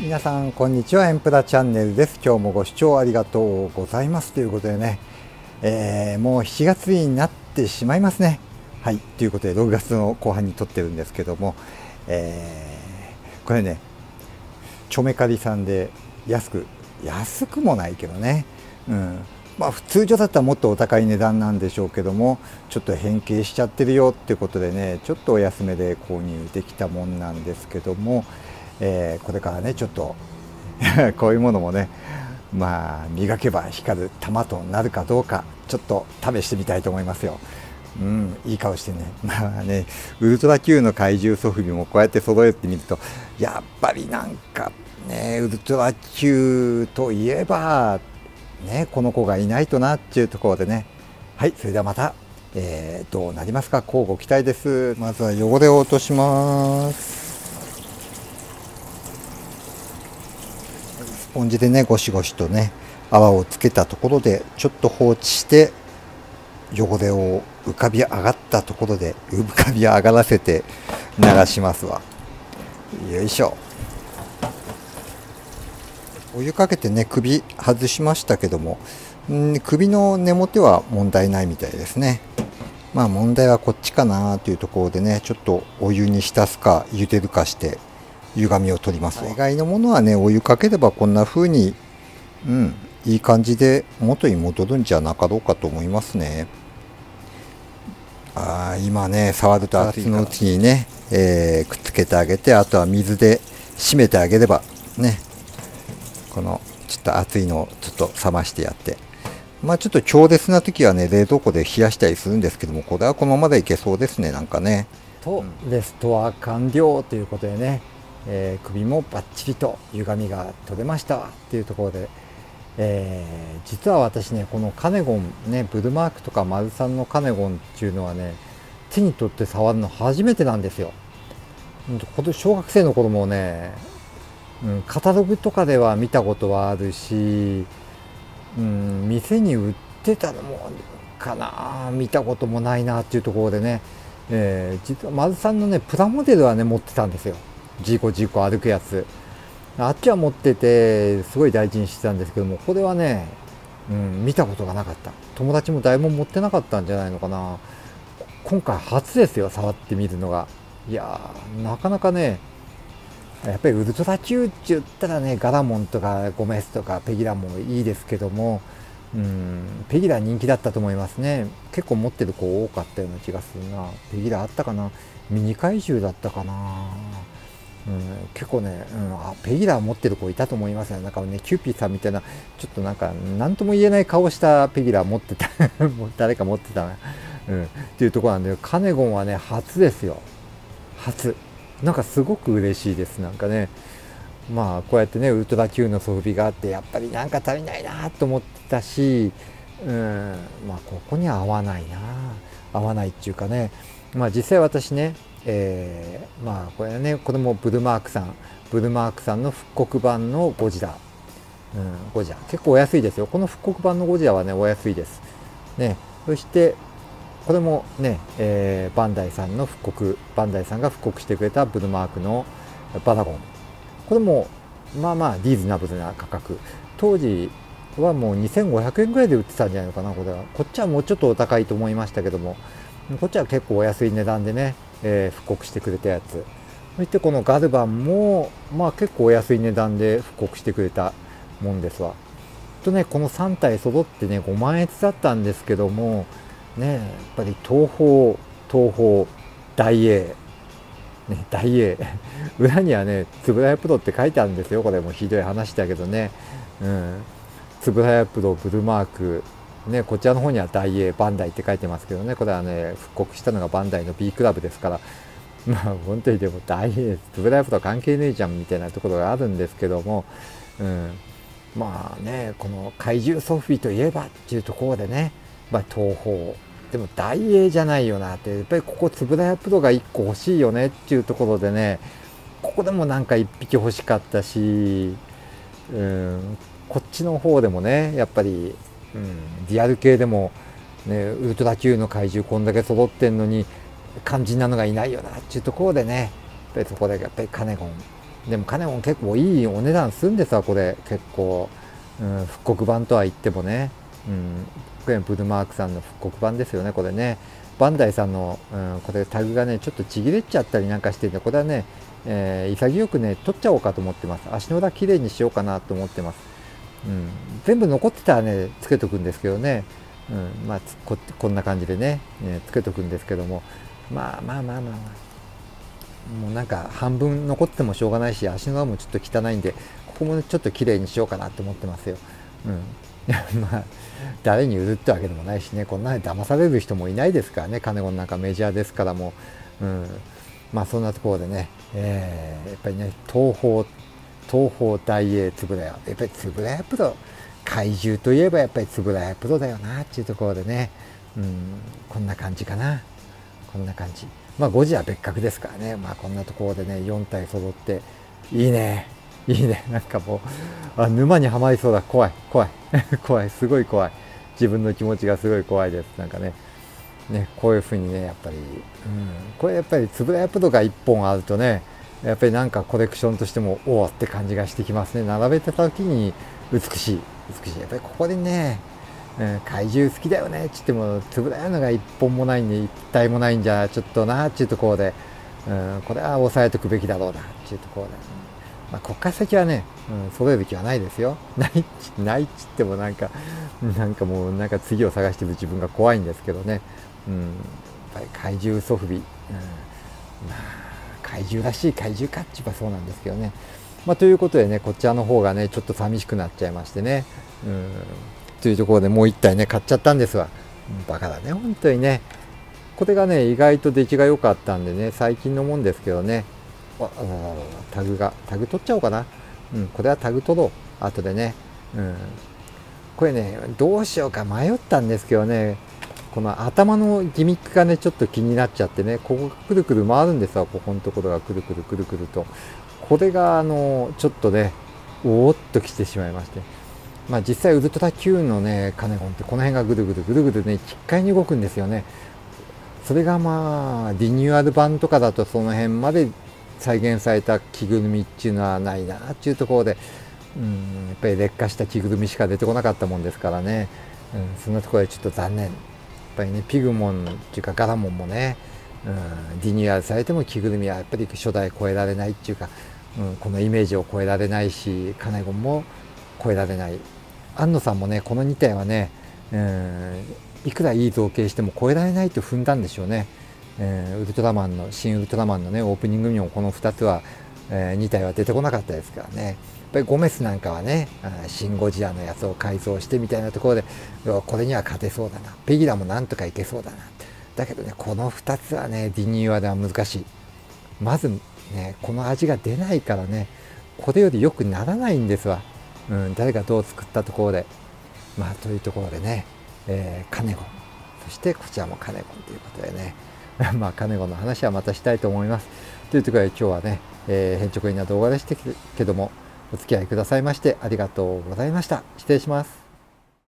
皆さんこんにちは、エンプラチャンネルです。今日もご視聴ありがとうございますということでね、もう7月になってしまいますね。はい、ということで6月の後半に撮ってるんですけども、これね、ちょめかりさんで安くもないけどね、まあ通常だったらもっとお高い値段なんでしょうけども、ちょっと変形しちゃってるよっていうことでね、ちょっとお安めで購入できたもんなんですけども、これからねちょっとこういうものもね、まあ磨けば光る玉となるかどうか、ちょっと試してみたいと思いますよ。いい顔してね。まあね、ウルトラ Q の怪獣ソフビもこうやって揃えてみると、やっぱりなんかね、ウルトラ Q といえばね、この子がいないとなっていうところでね。はい、それではまた、どうなりますか、乞うご期待です。まずは汚れを落とします。スポンジでね、ゴシゴシとね泡をつけたところでちょっと放置して、汚れを浮かび上がったところで浮かび上がらせて流しますわ。よいしょ。お湯かけてね、首外しましたけども、首の根元は問題ないみたいですね。まあ問題はこっちかなというところでね、ちょっとお湯に浸すか茹でるかして歪みを取りますわ。大概のものはね、お湯かければこんな風にいい感じで元に戻るんじゃなかろうかと思いますね。今ね、触ると熱いうちにね、くっつけてあげて、あとは水で締めてあげればね、このちょっと熱いのをちょっと冷ましてやって、まあちょっと強烈な時はね、冷凍庫で冷やしたりするんですけども、これはこのままでいけそうですね、なんかね。と、レストア完了ということでね、首もバッチリと歪みが取れましたっていうところで、実は私ね、このカネゴンね、ブルマークとかマルサンのカネゴンっていうのはね、手に取って触るの初めてなんですよ。小学生の頃もね、カタログとかでは見たことはあるし、店に売ってたのもかな、見たこともないなっていうところでね、実はマルサンのねプラモデルはね持ってたんですよ。ジーコ歩くやつ、あっちは持っててすごい大事にしてたんですけども、これはね、見たことがなかった。友達も誰も持ってなかったんじゃないのかな。今回初ですよ、触ってみるのが。いやー、なかなかね、やっぱりウルトラ Q って言ったらね、ガラモンとかゴメスとかペギラもいいですけども、ペギラ人気だったと思いますね。結構持ってる子多かったような気がするな。ペギラあったかな、ミニ怪獣だったかな。結構ね、ペギラ持ってる子いたと思いますね。なんかね、キューピーさんみたいな、ちょっとなんか何とも言えない顔したペギラ持ってた誰か持ってたな、っていうところなんで、カネゴンはね初ですよ。初。なんかすごく嬉しいです。なんかね、まあこうやってねウルトラ Q の装備があって、やっぱりなんか足りないなと思ってたし、まあここには合わないな、合わないっていうかね、まあ実際私ね、まあこれね、これもブルマークさんの復刻版のゴジラ、ゴジラ結構お安いですよ。この復刻版のゴジラはねお安いですね。そしてこれもね、バンダイさんが復刻してくれたブルマークのバラゴン、これもまあまあリーズナブルな価格、当時はもう2500円ぐらいで売ってたんじゃないのかな。これはこっちはもうちょっとお高いと思いましたけども、こっちは結構お安い値段でね、復刻してくれたやつ。そしてこのガルバンもまあ結構お安い値段で復刻してくれたもんですわ。とね、この3体揃ってね5万円だったんですけどもね、やっぱり東宝大英ね、大英裏にはねつぶらやプロって書いてあるんですよ。これもひどい話だけどね、つぶらやプロブルマークね、こちらの方には大英バンダイって書いてますけどね、これはね復刻したのがバンダイの B クラブですから、まあ本当にでも大英つぶらやプロ関係ねえじゃんみたいなところがあるんですけども、まあね、この怪獣ソフィといえばっていうところでね、東宝でも大英じゃないよなって、やっぱりここつぶらやプロが1個欲しいよねっていうところでね、ここでもなんか1匹欲しかったし、こっちの方でもねやっぱり、リアル系でも、ね、ウルトラ Q の怪獣こんだけ揃ってんのに肝心なのがいないよなっていうところでね、やっぱりそこでやっぱりカネゴンでもカネゴン結構いいお値段するんですわ、これ結構、復刻版とは言ってもね、これブルマークさんの復刻版ですよね、これね。バンダイさんの、これタグがねちょっとちぎれちゃったりなんかしてるんで、これはね、潔くね取っちゃおうかと思ってます。足の裏きれいにしようかなと思ってます。全部残ってたらねつけとくんですけどね、まあこんな感じでね、つけとくんですけども、まあもうなんか半分残ってもしょうがないし、足の裏もちょっと汚いんで、ここもねちょっときれいにしようかなと思ってますよ。いやまあ誰に売るってわけでもないしね、こんなに騙される人もいないですからね、カネゴンなんかメジャーですからもう、まあそんなところでね、やっぱりね東宝大英円谷、やっぱり円谷プロ、怪獣といえばやっぱり円谷プロだよなっていうところでね、こんな感じかな、こんな感じ。まあ5時は別格ですからね、まあこんなところでね4体揃っていいね、いいね。なんかもう沼にはまりそうだ、怖い怖いすごい怖い、自分の気持ちがすごい怖いです。なんかねこういうふうにねやっぱり、これやっぱり円谷プロが1本あるとね、やっぱりなんかコレクションとしてもおおって感じがしてきますね。並べてた時に美しいやっぱりここでね、怪獣好きだよねって言っても円谷のが1本もないんで1体もないんじゃちょっとなっていうところで、これは抑えておくべきだろうなっていうところで、まあ、こっから先はね、揃える気はないですよ。ないっつってもなんかもうなんか次を探してる自分が怖いんですけどね。やっぱり怪獣ソフビ、まあ怪獣らしい怪獣かっちゅばそうなんですけどね。まあ、ということでね、こちらの方がねちょっと寂しくなっちゃいましてね、というところでもう1体ね買っちゃったんですわ。バカだね本当にね。これがね意外と出来が良かったんでね、最近のもんですけどね。タグ取っちゃおうかな。これはタグ取ろう後でね。これねどうしようか迷ったんですけどね、この頭のギミックがねちょっと気になっちゃってね、ここがくるくる回るんですわ、ここのところがくるくると、これがちょっとねおおっときてしまいまして、まあ実際ウルトラ Q のねカネゴンってこの辺がぐるぐるね奇怪に動くんですよね。それがまあリニューアル版とかだとその辺まで再現された着ぐるみっていうのはないなっていうところで、やっぱり劣化した着ぐるみしか出てこなかったもんですからね、そんなところでちょっと残念。やっぱりねピグモンっていうかガラモンもね、リニューアルされても着ぐるみはやっぱり初代超えられないっていうか、このイメージを超えられないし、カネゴンも超えられない。安野さんもねこの2体はね、いくらいい造形しても超えられないと踏んだんでしょうね。ウルトラマンの新ウルトラマンのねオープニングにもこの2つは、2体は出てこなかったですからね。やっぱりゴメスなんかはねシン・ゴジラのやつを改造してみたいなところでこれには勝てそうだな、ペギラもなんとかいけそうだな。だけどねこの2つはねリニューアルは難しい。まずねこの味が出ないからねこれより良くならないんですわ。誰がどう作ったところで、まあというところでね、カネゴン、そしてこちらもカネゴンということでねまあカネゴンの話はまたしたいと思います。というところで今日はね、変直な動画でしたけどもお付き合いくださいましてありがとうございました。失礼します。